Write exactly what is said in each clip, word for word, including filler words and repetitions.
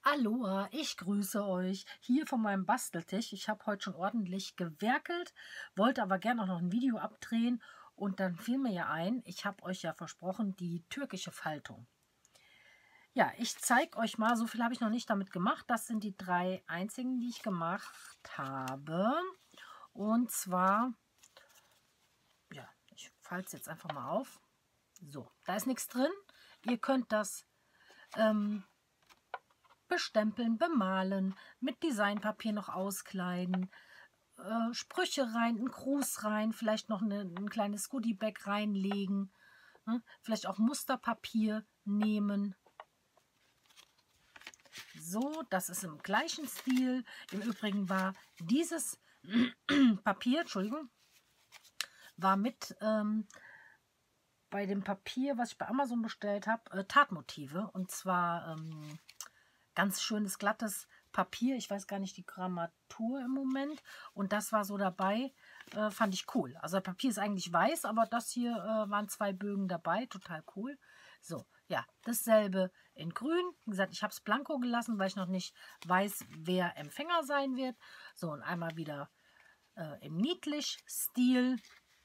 Aloha, ich grüße euch hier von meinem Basteltisch. Ich habe heute schon ordentlich gewerkelt, wollte aber gerne auch noch ein Video abdrehen und dann fiel mir ja ein, ich habe euch ja versprochen, die türkische Faltung. Ja, ich zeige euch mal, so viel habe ich noch nicht damit gemacht. Das sind die drei einzigen, die ich gemacht habe. Und zwar, ja, ich falte es jetzt einfach mal auf. So, da ist nichts drin. Ihr könnt das ähm, bestempeln, bemalen, mit Designpapier noch auskleiden, äh, Sprüche rein, ein Gruß rein, vielleicht noch eine, ein kleines Goodiebag reinlegen, ne? Vielleicht auch Musterpapier nehmen. So, das ist im gleichen Stil. Im Übrigen war dieses Papier, Entschuldigung, war mit ähm, bei dem Papier, was ich bei Amazon bestellt habe, äh, Tatmotive. Und zwar ähm, ganz schönes, glattes Papier. Ich weiß gar nicht die Grammatur im Moment. Und das war so dabei, äh, fand ich cool. Also das Papier ist eigentlich weiß, aber das hier äh, waren zwei Bögen dabei. Total cool. So, ja, dasselbe in grün. Wie gesagt, ich habe es blanko gelassen, weil ich noch nicht weiß, wer Empfänger sein wird. So, und einmal wieder äh, im Niedlich-Stil.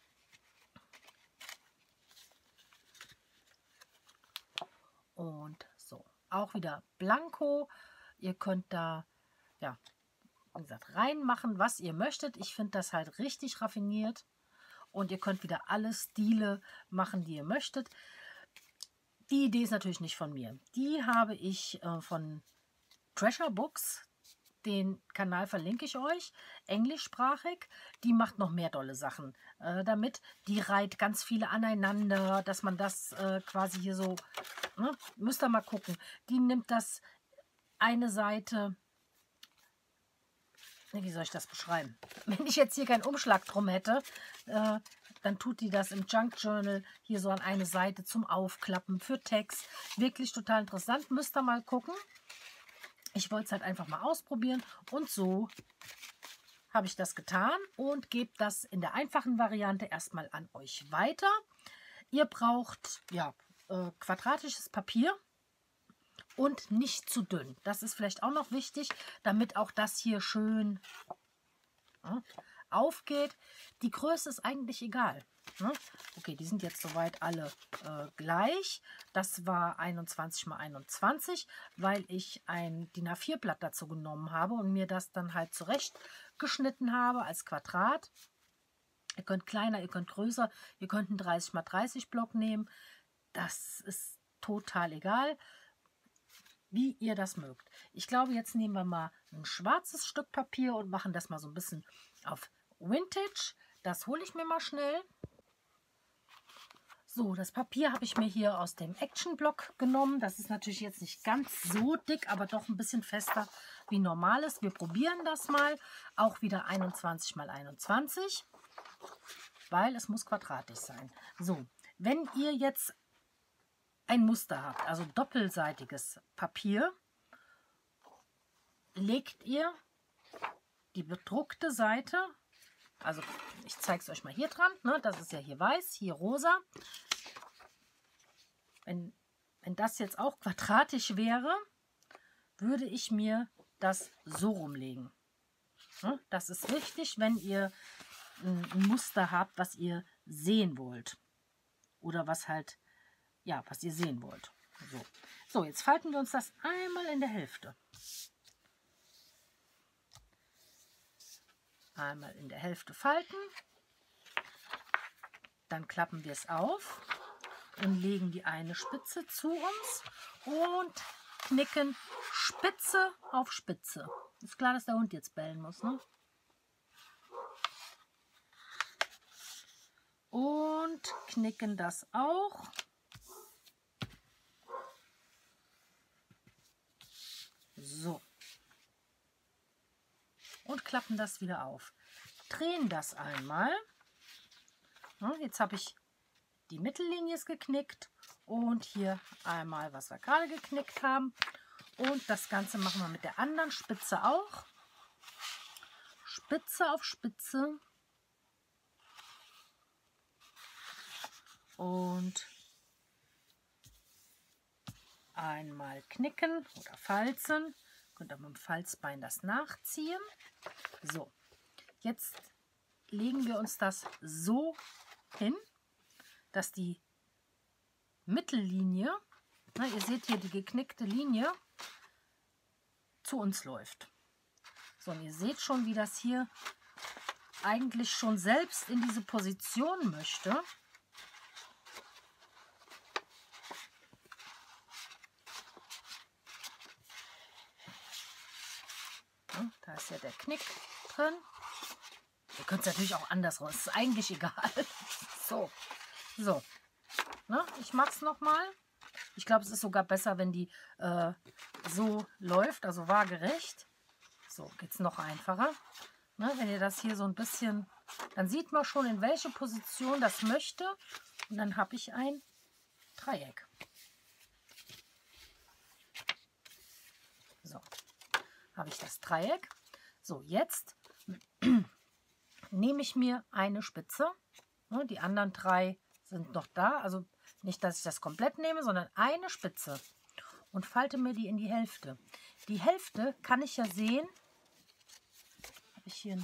Und so, auch wieder blanko. Ihr könnt da, ja, wie gesagt, reinmachen, was ihr möchtet. Ich finde das halt richtig raffiniert. Und ihr könnt wieder alle Stile machen, die ihr möchtet. Die Idee ist natürlich nicht von mir. Die habe ich äh, von Treasure Books. Den Kanal verlinke ich euch, englischsprachig. Die macht noch mehr dolle Sachen äh, damit. Die reiht ganz viele aneinander, dass man das äh, quasi hier so, ne, müsst ihr mal gucken. Die nimmt das eine Seite, ne, wie soll ich das beschreiben? Wenn ich jetzt hier keinen Umschlag drum hätte, äh, dann tut die das im Junk Journal hier so an eine Seite zum Aufklappen für Text. Wirklich total interessant, müsst ihr mal gucken. Ich wollte es halt einfach mal ausprobieren und so habe ich das getan und gebe das in der einfachen Variante erstmal an euch weiter. Ihr braucht ja äh, quadratisches Papier und nicht zu dünn. Das ist vielleicht auch noch wichtig, damit auch das hier schön ja, aufgeht. Die Größe ist eigentlich egal. Ne? Okay, die sind jetzt soweit alle äh, gleich. Das war einundzwanzig mal einundzwanzig, weil ich ein D I N A vier Blatt dazu genommen habe und mir das dann halt zurecht geschnitten habe als Quadrat. Ihr könnt kleiner, ihr könnt größer, ihr könnt einen dreißig mal dreißig Block nehmen. Das ist total egal, wie ihr das mögt. Ich glaube, jetzt nehmen wir mal ein schwarzes Stück Papier und machen das mal so ein bisschen auf Vintage. Das hole ich mir mal schnell. So, das Papier habe ich mir hier aus dem Action-Block genommen. Das ist natürlich jetzt nicht ganz so dick, aber doch ein bisschen fester wie normales. Wir probieren das mal. Auch wieder einundzwanzig mal einundzwanzig, weil es muss quadratisch sein. So, wenn ihr jetzt ein Muster habt, also doppelseitiges Papier, legt ihr die bedruckte Seite, also ich zeige es euch mal hier dran, ne? Das ist ja hier weiß, hier rosa. Wenn, wenn das jetzt auch quadratisch wäre, würde ich mir das so rumlegen. Ne? Das ist wichtig, wenn ihr ein Muster habt, was ihr sehen wollt. Oder was halt, ja, was ihr sehen wollt. So, so jetzt falten wir uns das einmal in der Hälfte. Einmal in der Hälfte falten. Dann klappen wir es auf und legen die eine Spitze zu uns und knicken Spitze auf Spitze. Ist klar, dass der Hund jetzt bellen muss, ne? Und knicken das auch. So. Und klappen das wieder auf. Drehen das einmal. Jetzt habe ich die Mittellinie ist geknickt und hier einmal, was wir gerade geknickt haben. Und das Ganze machen wir mit der anderen Spitze auch. Spitze auf Spitze. Und einmal knicken oder falzen. Könnt ihr mit dem Falzbein das nachziehen. So, jetzt legen wir uns das so hin, dass die Mittellinie, na, ihr seht hier die geknickte Linie, zu uns läuft. So, und ihr seht schon, wie das hier eigentlich schon selbst in diese Position möchte. Ja, da ist ja der Knick drin. Ihr könnt es natürlich auch andersrum, es ist eigentlich egal. So, so. Ne, ich mache es nochmal. Ich glaube, es ist sogar besser, wenn die äh, so läuft, also waagerecht. So geht es noch einfacher. Ne, wenn ihr das hier so ein bisschen, dann sieht man schon, in welche Position das möchte. Und dann habe ich ein Dreieck. So, habe ich das Dreieck. So, jetzt nehme ich mir eine Spitze. Ne, die anderen drei sind noch da. Also nicht, dass ich das komplett nehme, sondern eine Spitze. Und falte mir die in die Hälfte. Die Hälfte kann ich ja sehen. Habe ich hier ein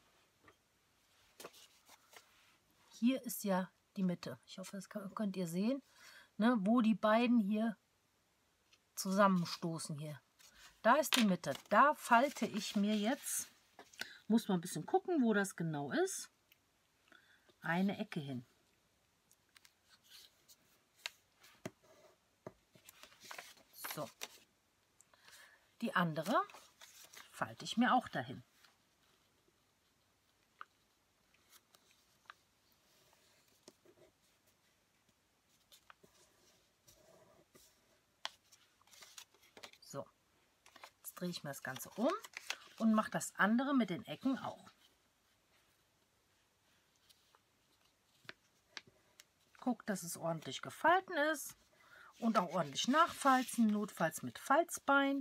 Hier ist ja die Mitte. Ich hoffe, das könnt ihr sehen, ne, wo die beiden hier zusammenstoßen hier. Da ist die Mitte. Da falte ich mir jetzt, muss man ein bisschen gucken, wo das genau ist, eine Ecke hin. So. Die andere falte ich mir auch dahin. So. Jetzt drehe ich mir das Ganze um und mache das andere mit den Ecken auch. Guckt, dass es ordentlich gefalten ist und auch ordentlich nachfalzen, notfalls mit Falzbein.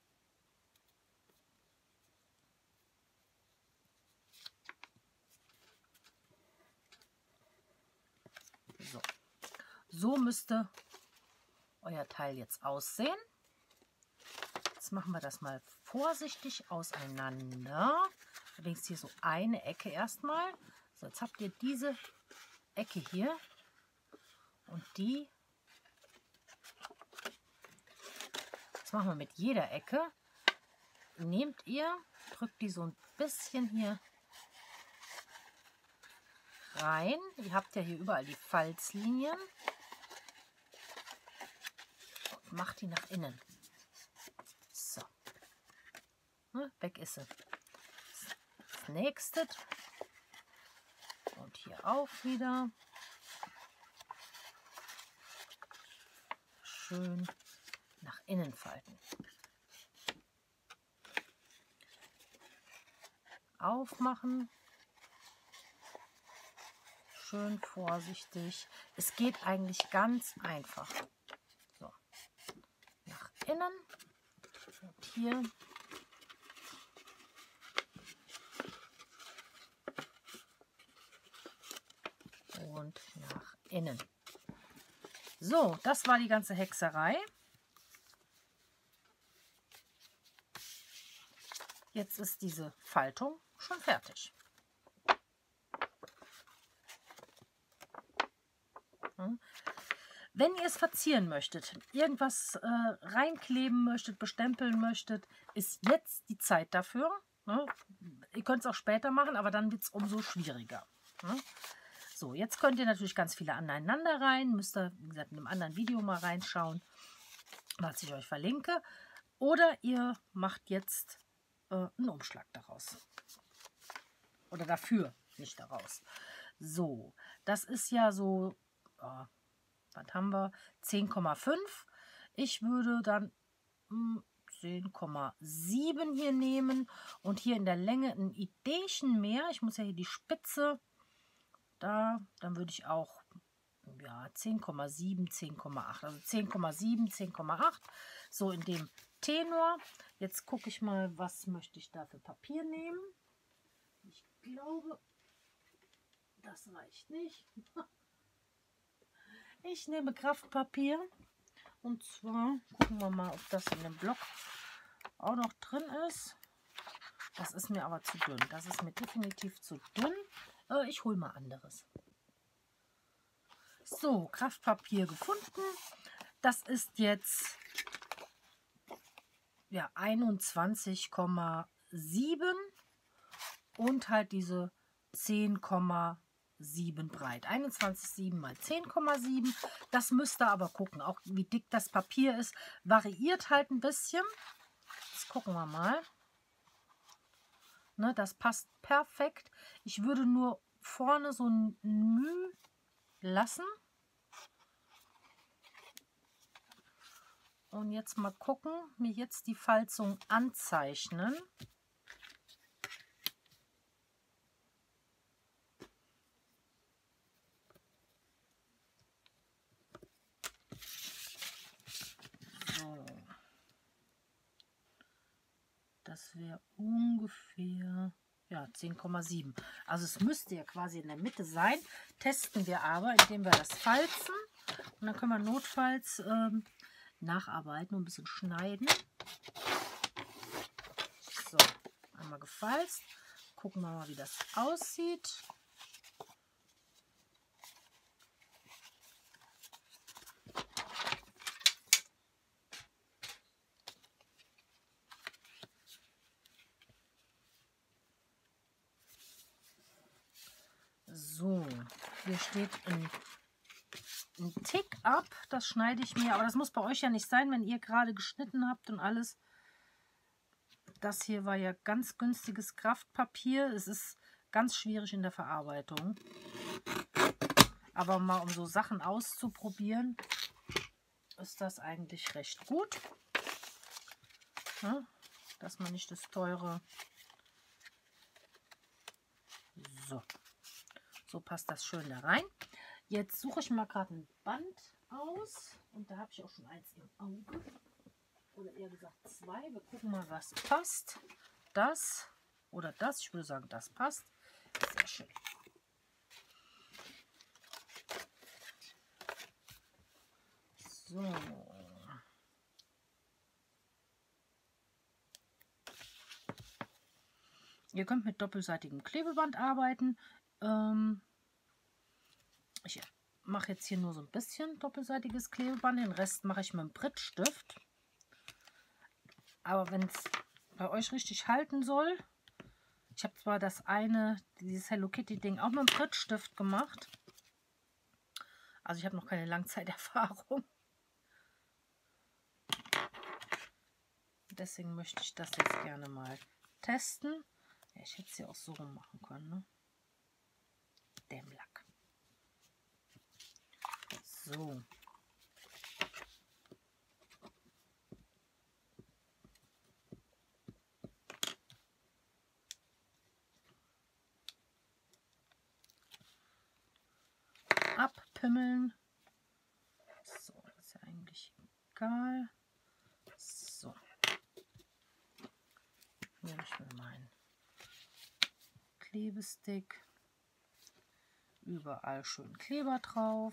So, so müsste euer Teil jetzt aussehen. Jetzt machen wir das mal vorsichtig auseinander. Allerdings hier so eine Ecke erstmal. So, jetzt habt ihr diese Ecke hier und die. Das machen wir mit jeder Ecke. Nehmt ihr, drückt die so ein bisschen hier rein. Ihr habt ja hier überall die Falzlinien. Und macht die nach innen. So. Ne, weg ist sie. Das nächste. Und hier auch wieder. Schön nach innen falten. Aufmachen. Schön vorsichtig. Es geht eigentlich ganz einfach. So. Nach innen. Und hier. Und nach innen. So, das war die ganze Hexerei. Jetzt ist diese Faltung schon fertig. Wenn ihr es verzieren möchtet, irgendwas äh, reinkleben möchtet, bestempeln möchtet, ist jetzt die Zeit dafür. Ne? Ihr könnt es auch später machen, aber dann wird es umso schwieriger. Ne? So, jetzt könnt ihr natürlich ganz viele aneinander rein. Müsst ihr, wie gesagt, in einem anderen Video mal reinschauen, was ich euch verlinke. Oder ihr macht jetzt äh, einen Umschlag daraus. Oder dafür, nicht daraus. So, das ist ja so... Oh, was haben wir? zehn Komma fünf. Ich würde dann hm, zehn Komma sieben hier nehmen und hier in der Länge ein Ideechen mehr. Ich muss ja hier die Spitze da, dann würde ich auch ja, zehn Komma sieben, zehn Komma acht, also zehn Komma sieben, zehn Komma acht, so in dem Tenor. Jetzt gucke ich mal, was möchte ich da für Papier nehmen. Ich glaube, das reicht nicht. Ich nehme Kraftpapier und zwar gucken wir mal, ob das in dem Block auch noch drin ist. Das ist mir aber zu dünn. Das ist mir definitiv zu dünn. Äh, ich hole mal anderes. So, Kraftpapier gefunden. Das ist jetzt ja, einundzwanzig Komma sieben und halt diese zehn Komma sieben breit. einundzwanzig Komma sieben mal zehn Komma sieben. Das müsst ihr aber gucken. Auch wie dick das Papier ist, variiert halt ein bisschen. Jetzt gucken wir mal. Ne, das passt perfekt. Ich würde nur vorne so ein Müh lassen. Und jetzt mal gucken, mir jetzt die Falzung anzeichnen. So. Das wäre ungefähr ja, zehn Komma sieben. Also es müsste ja quasi in der Mitte sein. Testen wir aber, indem wir das falzen. Und dann können wir notfalls ähm, nacharbeiten und ein bisschen schneiden. So, einmal gefalzt. Gucken wir mal, wie das aussieht. So, hier steht ein, ein Tick ab. Das schneide ich mir, aber das muss bei euch ja nicht sein, wenn ihr gerade geschnitten habt und alles. Das hier war ja ganz günstiges Kraftpapier. Es ist ganz schwierig in der Verarbeitung. Aber mal um so Sachen auszuprobieren, ist das eigentlich recht gut. Ja, dass man nicht das teure... So. So passt das schön da rein. Jetzt suche ich mal gerade ein Band aus. Und da habe ich auch schon eins im Auge. Oder eher gesagt zwei. Wir gucken mal, was passt. Das oder das. Ich würde sagen, das passt. Sehr schön. So. Ihr könnt mit doppelseitigem Klebeband arbeiten. Ähm, ich mache jetzt hier nur so ein bisschen doppelseitiges Klebeband. Den Rest mache ich mit dem Prittstift. Aber wenn es bei euch richtig halten soll, ich habe zwar das eine, dieses Hello Kitty Ding auch mit dem Prittstift gemacht. Also ich habe noch keine Langzeiterfahrung. Deswegen möchte ich das jetzt gerne mal testen. Ja, ich hätte es ja auch so rum machen können, ne? Dämmlack. So. Abpimmeln. So, das ist ja eigentlich egal. So. Nehme ich mir meinen Klebestick. Überall schön Kleber drauf.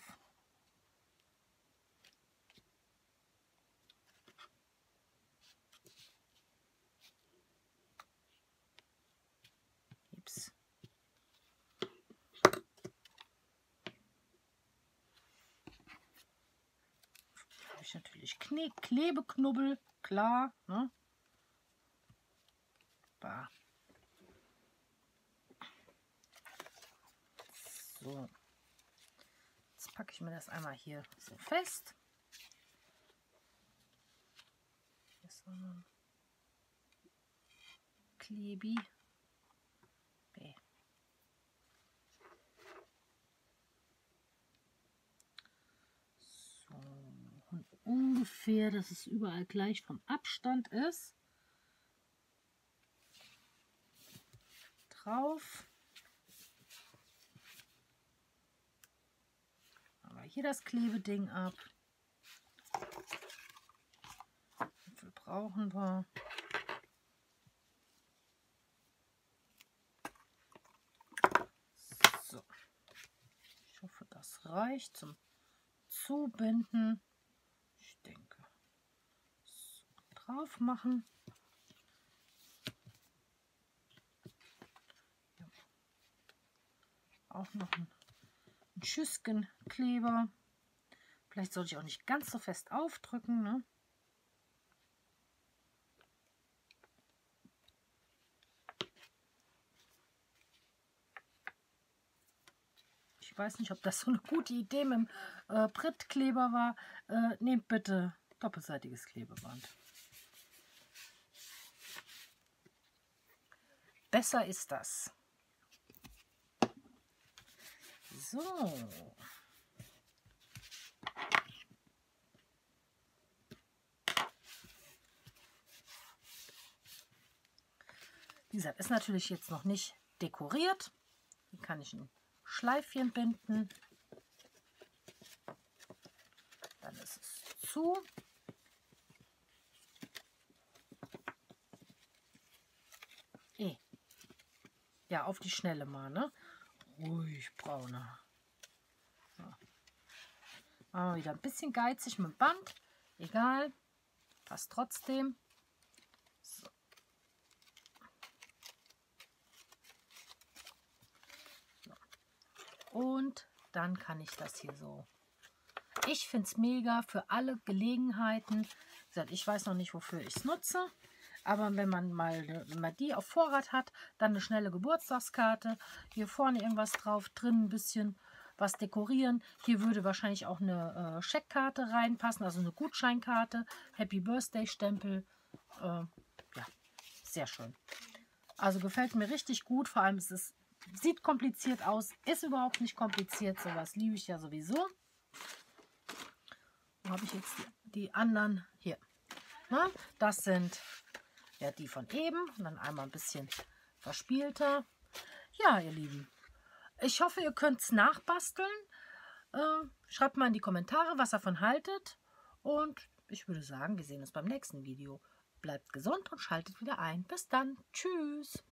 Ups. Habe ich natürlich Kne Klebeknubbel, klar, ne? Bah. So. Jetzt packe ich mir das einmal hier so fest. Hier ist so ein Klebi. Okay. So. Und ungefähr, dass es überall gleich vom Abstand ist. Drauf. Aber hier das Klebeding ab. Wie viel brauchen wir? So. Ich hoffe, das reicht zum Zubinden. Ich denke. So, drauf machen. auch noch ein, ein Schüsschen Kleber. Vielleicht sollte ich auch nicht ganz so fest aufdrücken, ne? Ich weiß nicht, ob das so eine gute Idee mit dem äh, Brittkleber war. Äh, nehmt bitte doppelseitiges Klebeband. Besser ist das. So. Wie gesagt, ist natürlich jetzt noch nicht dekoriert. Hier kann ich ein Schleifchen binden. Dann ist es zu. Eh. Ja, auf die Schnelle mal, ne? Ruhig brauner. So. Machen wir wieder ein bisschen geizig mit dem Band. Egal. Passt trotzdem. So. So. Und dann kann ich das hier so. Ich finde es mega für alle Gelegenheiten. Wie gesagt, ich weiß noch nicht, wofür ich es nutze. Aber wenn man mal, wenn man die auf Vorrat hat, dann eine schnelle Geburtstagskarte. Hier vorne irgendwas drauf, drin ein bisschen was dekorieren. Hier würde wahrscheinlich auch eine äh, Scheckkarte reinpassen, also eine Gutscheinkarte. Happy Birthday Stempel. Äh, ja, sehr schön. Also gefällt mir richtig gut. Vor allem ist es sieht kompliziert aus, ist überhaupt nicht kompliziert. Sowas liebe ich ja sowieso. Wo habe ich jetzt die, die anderen? Hier. Na, das sind ja die von eben. Und dann einmal ein bisschen verspielter. Ja, ihr Lieben. Ich hoffe, ihr könnt es nachbasteln. Äh, schreibt mal in die Kommentare, was ihr davon haltet. Und ich würde sagen, wir sehen uns beim nächsten Video. Bleibt gesund und schaltet wieder ein. Bis dann. Tschüss.